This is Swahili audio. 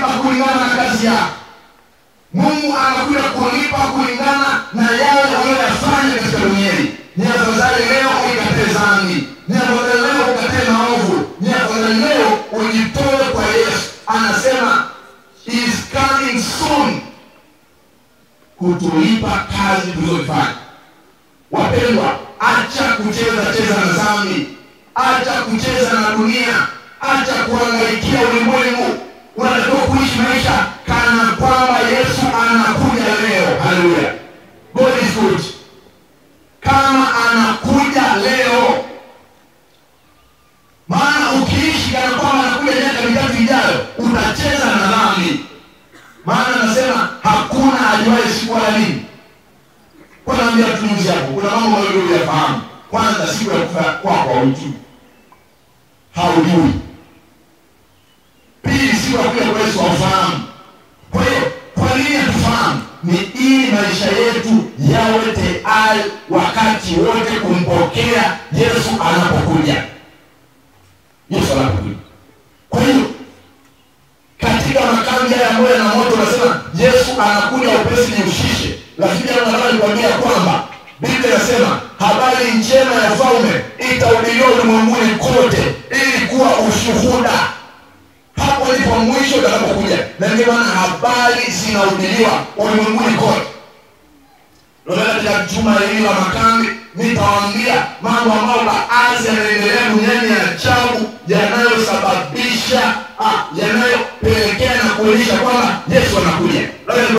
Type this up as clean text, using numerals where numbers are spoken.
kulipa kulingana na kazi yako. Mungu anakuja kulipa kulingana na yale unayofanya katika dunia hii. Ni afadhali leo ukatae dhambi, ni afadhali leo ukatae maovu, ni afadhali leo ujitoe kwa Yesu. Anasema he is coming soon kutulipa kazi tulizofanya. Wapendwa, acha kucheza na dhambi, acha kucheza na dunia, acha kuangaikia ulimwengu. Unatakiwa kuishi maisha kana kwamba Yesu anakuja leo. Haleluya. God is good. Kama anakuja leo. Maana ukiishi kana kwamba anakuja miaka mitatu ijayo, utacheza na dhambi. Maana anasema hakuna ajuaye siku wala lini. Kwa naambia tunuzi hapo, kuna mambo mawili uyafahamu. Kwanza, siku ya kufa kwako hujui. Haujui. Pili, siku ya kuja kwa Yesu haufahamu. Kwa hiyo, kwa nini hatufahamu? Ni ili maisha yetu yawe tayari wakati wote kumpokea Yesu anapokuja. Yesu anapokuja. Kwa hiyo, katika makambi ya moyo na moto nasema Yesu anakuja upesi jiushishe. Lakini nataka nikwambia kwamba Biblia inasema habari njema ya ufalme itahubiriwa ulimwenguni kote ili kuwa ushuhuda. Hapo ndipo mwisho utakapokuja. Na ndio maana habari zinahubiriwa ulimwenguni kote. Ndio katika juma hili la makambi nitawaambia mambo ambayo baadhi yanaendelea duniani ya ajabu yanayosababisha yanayopelekea na kuonyesha kwamba Yesu anakuja.